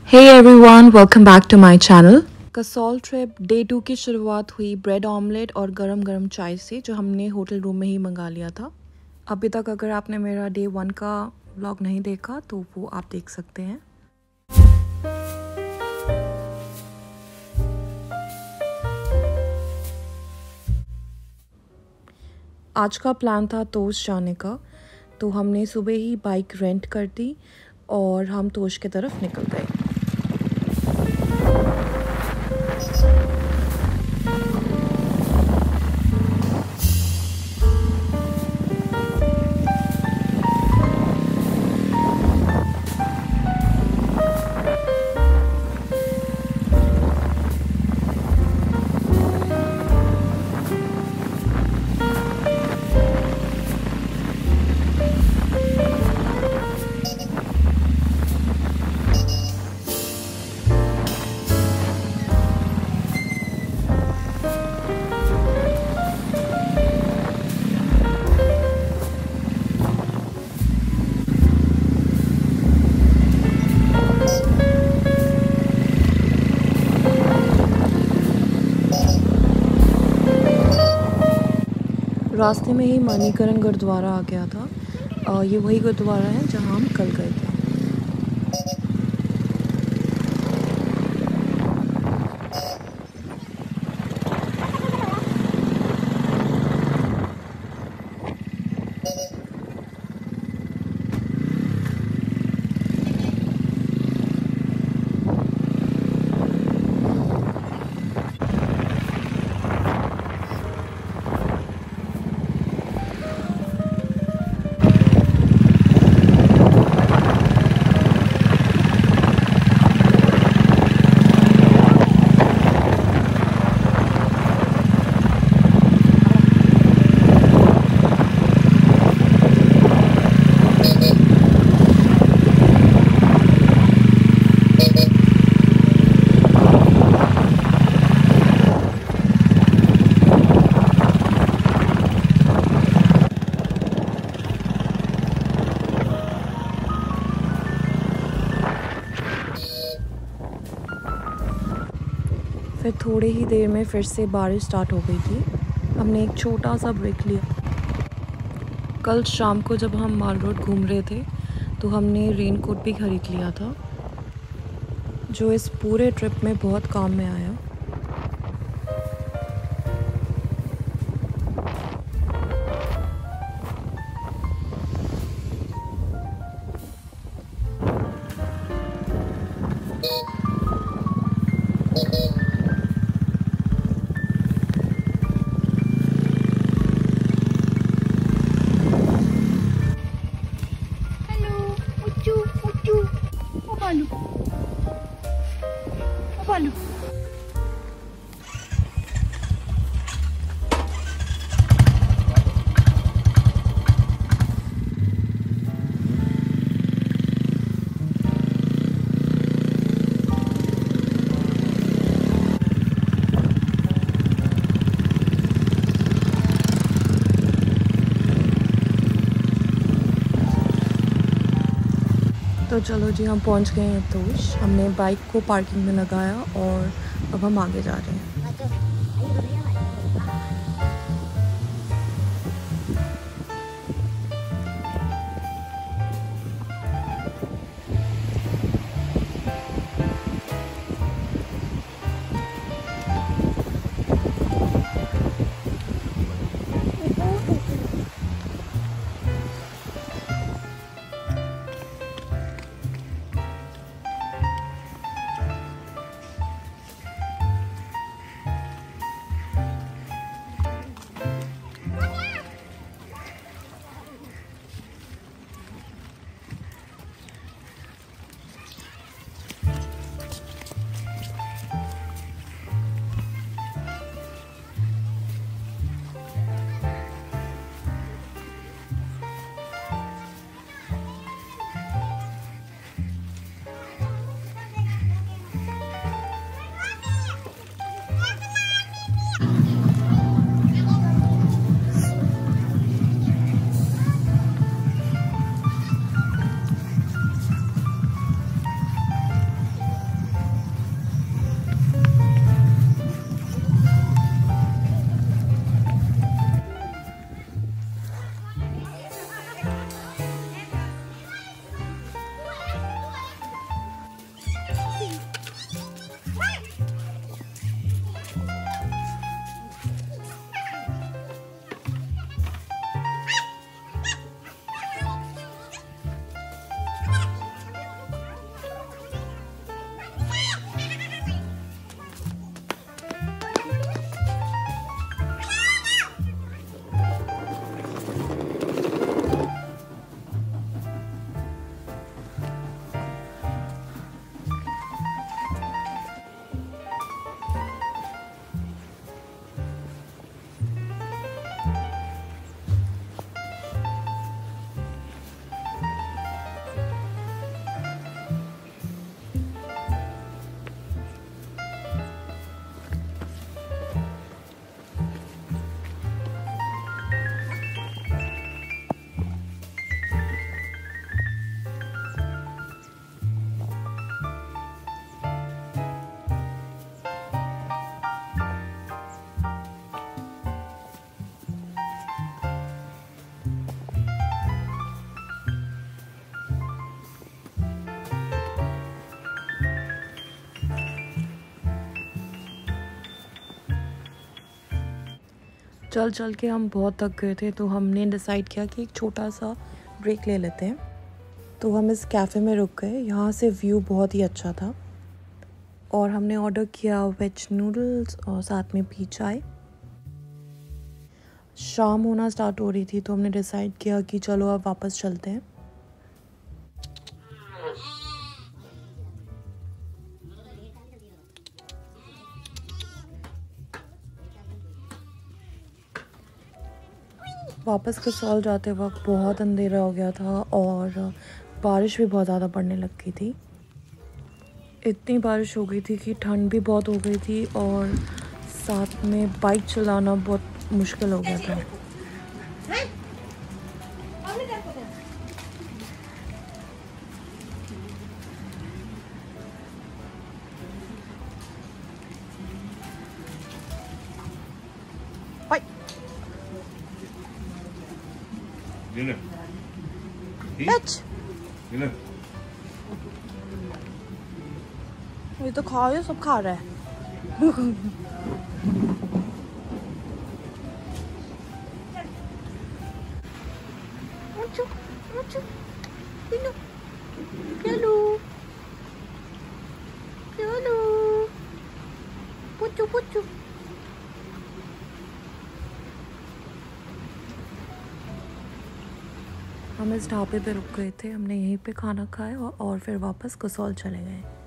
Hey everyone, welcome back to my channel. Kasol trip day 2 की शुरुआत हुई ब्रेड ऑमलेट और गरम गरम चाय से, जो हमने होटल रूम में ही मंगा लिया था। अभी तक अगर आपने मेरा डे 1 का व्लॉग नहीं देखा तो वो आप देख सकते हैं। आज का प्लान था तोश जाने का, तो हमने सुबह ही बाइक रेंट कर दी और हम तोश की तरफ निकल गए। रास्ते में ही मणिकरण गुरुद्वारा आ गया था। ये वही गुरुद्वारा है जहाँ हम कल गए थे। फिर थोड़ी ही देर में फिर से बारिश स्टार्ट हो गई थी। हमने एक छोटा सा ब्रेक लिया। कल शाम को जब हम माल रोड घूम रहे थे तो हमने रेन कोट भी ख़रीद लिया था, जो इस पूरे ट्रिप में बहुत काम में आया। Palu. तो चलो जी, हम पहुंच गए हैं तोश। हमने बाइक को पार्किंग में लगाया और अब हम आगे जा रहे हैं। चल चल के हम बहुत थक गए थे, तो हमने डिसाइड किया कि एक छोटा सा ब्रेक ले लेते हैं। तो हम इस कैफ़े में रुक गए। यहाँ से व्यू बहुत ही अच्छा था और हमने ऑर्डर किया वेज नूडल्स और साथ में पी चाय। शाम होना स्टार्ट हो रही थी, तो हमने डिसाइड किया कि चलो अब वापस चलते हैं। वापस कसौल जाते वक्त बहुत अंधेरा हो गया था और बारिश भी बहुत ज़्यादा पड़ने लग गई थी। इतनी बारिश हो गई थी कि ठंड भी बहुत हो गई थी और साथ में बाइक चलाना बहुत मुश्किल हो गया था। ये तो खा रहे, सब खा रहा है। हम इस ढाबे पे रुक गए थे, हमने यहीं पे खाना खाया और फिर वापस कसौल चले गए।